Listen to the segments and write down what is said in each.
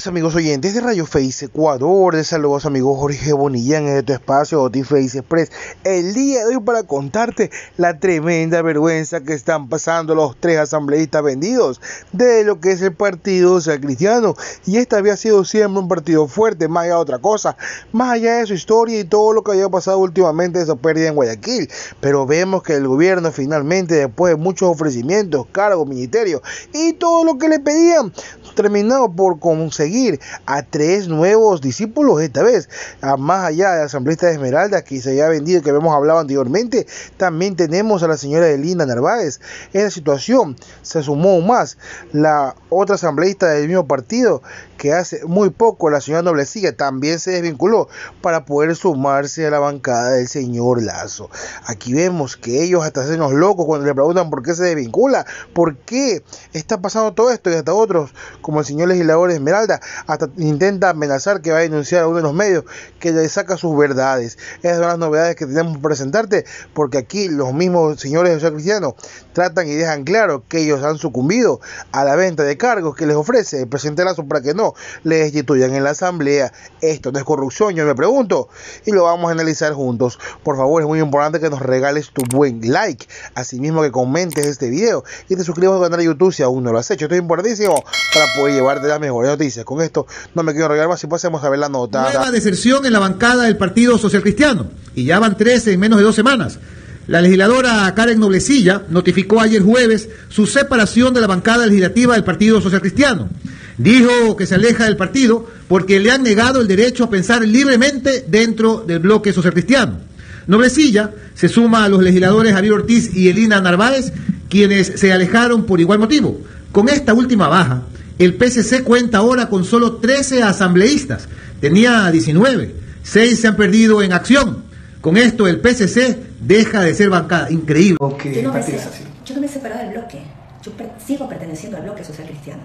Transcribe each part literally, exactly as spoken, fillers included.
amigos oyentes de Radio Face Ecuador, les saludos amigos Jorge Bonilla en este espacio OtiFace Express. El día de hoy para contarte la tremenda vergüenza que están pasando los tres asambleístas vendidos de lo que es el Partido Social Cristiano. Y este había sido siempre un partido fuerte, más allá de otra cosa, más allá de su historia y todo lo que había pasado últimamente de esa pérdida en Guayaquil. Pero vemos que el gobierno finalmente, después de muchos ofrecimientos, cargos, ministerios y todo lo que le pedían, terminado por conseguir a tres nuevos discípulos esta vez, a más allá de la asambleísta de Esmeralda que se había vendido, que habíamos hablado anteriormente. También tenemos a la señora Elina Narváez. Esa situación se sumó aún más la otra asambleísta del mismo partido, que hace muy poco, la señora Noblecilla, también se desvinculó para poder sumarse a la bancada del señor Lazo. Aquí vemos que ellos hasta se nos locos cuando le preguntan por qué se desvincula, por qué está pasando todo esto, y hasta otros, como el señor legislador Esmeralda, hasta intenta amenazar que va a denunciar a uno de los medios que le saca sus verdades. Esas son las novedades que tenemos que presentarte, porque aquí los mismos señores de Social Cristiano tratan y dejan claro que ellos han sucumbido a la venta de cargos que les ofrece el presidente Lazo para que no les destituyan en la asamblea. Esto no es corrupción, yo me pregunto, y lo vamos a analizar juntos. Por favor, es muy importante que nos regales tu buen like, asimismo que comentes este video y te suscribas al canal de YouTube si aún no lo has hecho. Esto es importantísimo para poder llevarte las mejores noticias. Con esto no me quiero regalar más y pasemos a ver la nota. Nueva deserción en la bancada del Partido Social Cristiano, y ya van trece en menos de dos semanas. La legisladora Karen Noblecilla notificó ayer jueves su separación de la bancada legislativa del Partido Social Cristiano. Dijo que se aleja del partido porque le han negado el derecho a pensar libremente dentro del bloque social cristiano. Noblecilla se suma a los legisladores Javier Ortiz y Elina Narváez, quienes se alejaron por igual motivo. Con esta última baja, el P C C cuenta ahora con solo trece asambleístas. Tenía diecinueve, seis se han perdido en acción. Con esto el P C C deja de ser bancada. Increíble. Yo no me, yo no me he separado del bloque, yo per sigo perteneciendo al bloque social cristiano.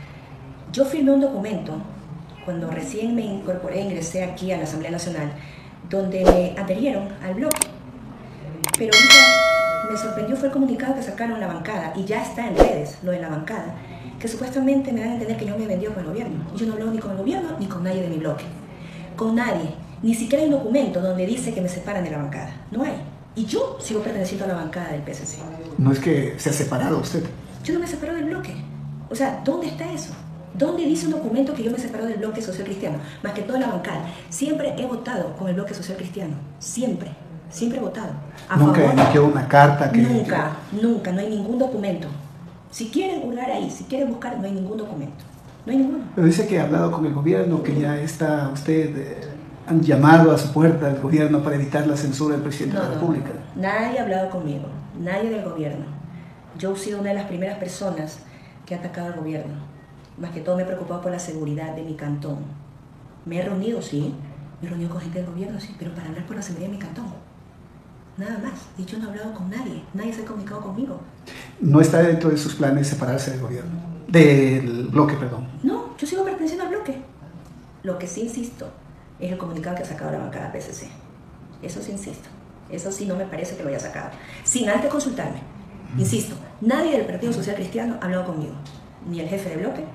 Yo firmé un documento cuando recién me incorporé, ingresé aquí a la Asamblea Nacional, donde me adherieron al bloque. Pero ahorita me sorprendió fue el comunicado que sacaron la bancada, y ya está en redes, lo de la bancada, que supuestamente me dan a entender que yo me vendió con el gobierno. Yo no hablo ni con el gobierno ni con nadie de mi bloque. Con nadie. Ni siquiera hay un documento donde dice que me separan de la bancada. No hay. Y yo sigo perteneciendo a la bancada del P C C. No es que se ha separado usted. Yo no me separo del bloque. O sea, ¿dónde está eso? ¿Dónde dice un documento que yo me separo del bloque social cristiano? Más que toda la bancada. Siempre he votado con el bloque social cristiano. Siempre. Siempre he votado. A Nunca favor. emitió una carta que... Nunca, nunca. No hay ningún documento. Si quieren hurgar ahí, si quieren buscar, no hay ningún documento. No hay ninguno. Pero dice que ha hablado con el gobierno, que ya está usted... Eh, han llamado a su puerta al gobierno para evitar la censura del presidente no, de la no, República. No. Nadie ha hablado conmigo. Nadie del gobierno. Yo he sido una de las primeras personas que ha atacado al gobierno. Más que todo me he preocupado por la seguridad de mi cantón. Me he reunido, sí. Me he reunido con gente del gobierno, sí. Pero para hablar por la seguridad de mi cantón. Nada más. Y yo no he hablado con nadie. Nadie se ha comunicado conmigo. ¿No está dentro de sus planes separarse del gobierno? Del bloque, perdón. No, yo sigo perteneciendo al bloque. Lo que sí insisto es el comunicado que ha sacado la bancada P C C. Eso sí insisto. Eso sí no me parece que lo haya sacado. Sin antes consultarme. Insisto, nadie del Partido Social Cristiano ha hablado conmigo. Ni el jefe de bloque,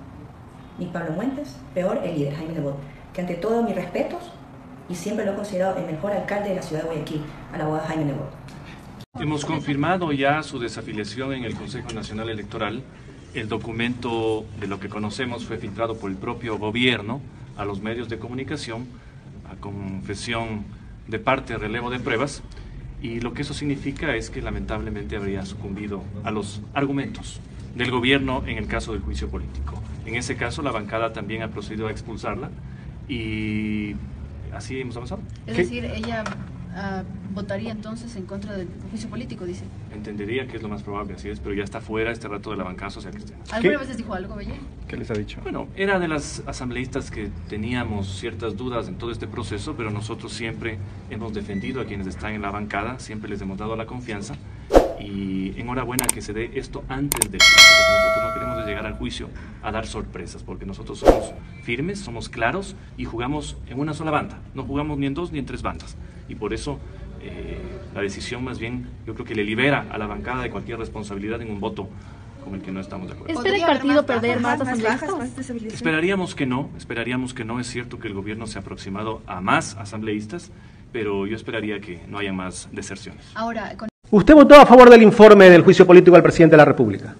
ni Pablo Muentes, peor el líder, Jaime Nebot, que ante todo mis respetos, y siempre lo he considerado el mejor alcalde de la ciudad de Guayaquil, al abogado Jaime Nebot. Hemos confirmado ya su desafiliación en el Consejo Nacional Electoral. El documento de lo que conocemos fue filtrado por el propio gobierno a los medios de comunicación, a confesión de parte, relevo de pruebas, y lo que eso significa es que lamentablemente habría sucumbido a los argumentos del gobierno en el caso del juicio político. En ese caso la bancada también ha procedido a expulsarla y así hemos avanzado. Es ¿Qué? decir, ella uh, votaría entonces en contra del juicio político, dice. Entendería que es lo más probable, así es, pero ya está fuera este rato de la bancada social cristiana. ¿Alguna ¿Qué? vez les dijo algo, Bella? ¿Qué les ha dicho? Bueno, era de las asambleístas que teníamos ciertas dudas en todo este proceso, pero nosotros siempre hemos defendido a quienes están en la bancada, siempre les hemos dado la confianza, y enhorabuena que se dé esto antes del juicio, porque nosotros no queremos llegar al juicio a dar sorpresas, porque nosotros somos firmes, somos claros y jugamos en una sola banda, no jugamos ni en dos ni en tres bandas, y por eso eh, la decisión más bien yo creo que le libera a la bancada de cualquier responsabilidad en un voto con el que no estamos de acuerdo. ¿Espera el partido perder más asambleístas? Esperaríamos que no, esperaríamos que no. Es cierto que el gobierno se ha aproximado a más asambleístas, pero yo esperaría que no haya más deserciones. Ahora, con... ¿Usted votó a favor del informe del juicio político al presidente de la República?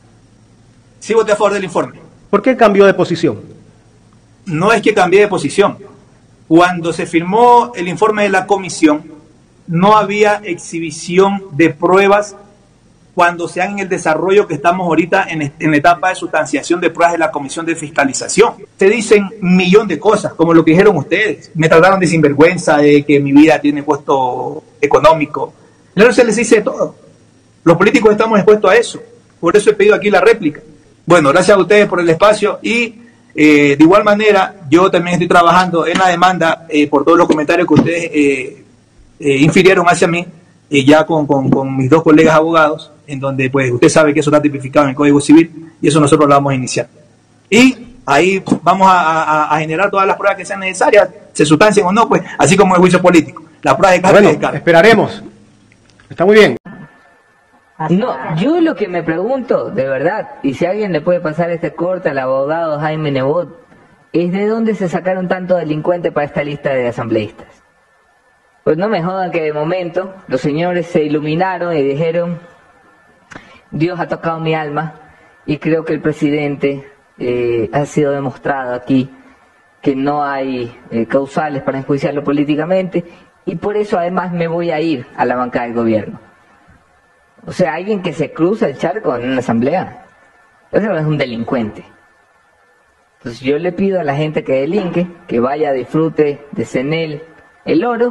Sí, voté a favor del informe. ¿Por qué cambió de posición? No es que cambié de posición. Cuando se firmó el informe de la comisión, no había exhibición de pruebas cuando se haga en el desarrollo que estamos ahorita en, en la etapa de sustanciación de pruebas de la Comisión de Fiscalización. Se dicen un millón de cosas, como lo que dijeron ustedes. Me trataron de sinvergüenza, de que mi vida tiene costo económico. Luego se les dice de todo. Los políticos estamos expuestos a eso. Por eso he pedido aquí la réplica. Bueno, gracias a ustedes por el espacio y eh, de igual manera yo también estoy trabajando en la demanda eh, por todos los comentarios que ustedes eh, eh, infirieron hacia mí, eh, ya con, con, con mis dos colegas abogados, en donde pues usted sabe que eso está tipificado en el Código Civil y eso nosotros lo vamos a iniciar. Y ahí vamos a, a, a generar todas las pruebas que sean necesarias, se sustancien o no, pues así como el juicio político. La prueba de carga Bueno, y de carga. esperaremos. Está muy bien. No, yo lo que me pregunto, de verdad, y si alguien le puede pasar este corte al abogado Jaime Nebot, es de dónde se sacaron tanto delincuente para esta lista de asambleístas. Pues no me jodan que de momento los señores se iluminaron y dijeron, Dios ha tocado mi alma, y creo que el presidente eh, ha sido demostrado aquí que no hay eh, causales para enjuiciarlo políticamente, y por eso además me voy a ir a la bancada del gobierno. O sea, alguien que se cruza el charco en una asamblea, eso es un delincuente. Entonces yo le pido a la gente que delinque, que vaya a disfrute de CENEL el oro,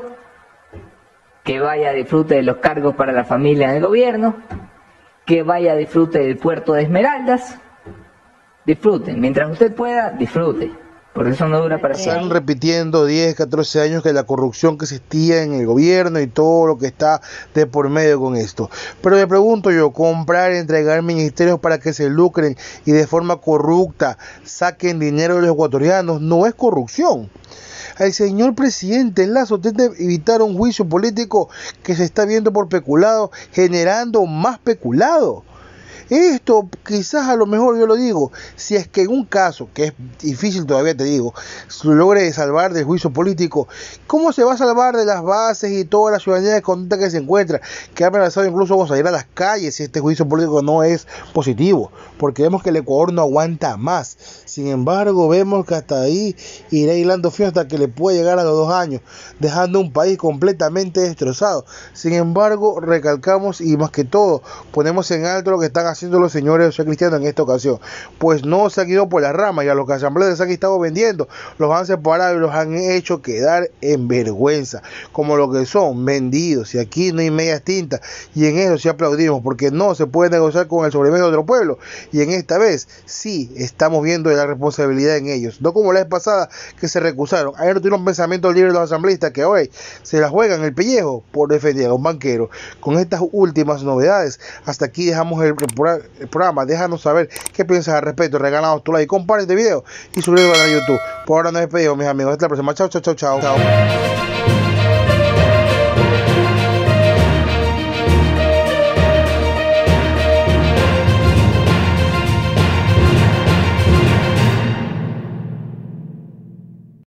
que vaya a disfrute de los cargos para la familia en el gobierno, que vaya a disfrute del puerto de Esmeraldas. Disfruten, mientras usted pueda, disfrute. Porque eso no dura para siempre. Están repitiendo diez, catorce años que la corrupción que existía en el gobierno y todo lo que está de por medio con esto. Pero me pregunto yo, comprar, entregar ministerios para que se lucren y de forma corrupta saquen dinero de los ecuatorianos, no es corrupción. Al señor presidente Lasso trata de evitar un juicio político que se está viendo por peculado, generando más peculado. Esto quizás a lo mejor yo lo digo, si es que en un caso, que es difícil todavía te digo, se logre salvar del juicio político, ¿cómo se va a salvar de las bases y toda la ciudadanía de conducta que se encuentra? Que ha amenazado incluso con salir a las calles si este juicio político no es positivo, porque vemos que el Ecuador no aguanta más. Sin embargo, vemos que hasta ahí irá hilando fino hasta que le puede llegar a los dos años, dejando un país completamente destrozado. Sin embargo, recalcamos y más que todo, ponemos en alto lo que están haciendo los señores cristianos en esta ocasión, pues no se han ido por las ramas y a los que asambleas se han estado vendiendo, los han separado y los han hecho quedar en vergüenza, como lo que son vendidos. Y aquí no hay medias tintas y en eso sí aplaudimos, porque no se puede negociar con el sobremedio de otro pueblo, y en esta vez sí estamos viendo la responsabilidad en ellos, no como la vez pasada que se recusaron. Ayer no tuvieron un pensamiento libre los asambleístas que hoy se la juegan el pellejo por defender a un banquero. Con estas últimas novedades, hasta aquí dejamos el, el programa. Déjanos saber qué piensas al respecto, regálanos tu like, comparte este video y suscríbete al canal de YouTube. Por ahora nos despedimos, mis amigos, hasta la próxima. Chao, chao, chao, chao.